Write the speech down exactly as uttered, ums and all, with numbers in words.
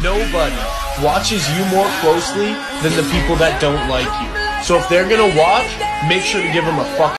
nobody watches you more closely than the people that don't like you. So if they're gonna watch, make sure to give them a fucking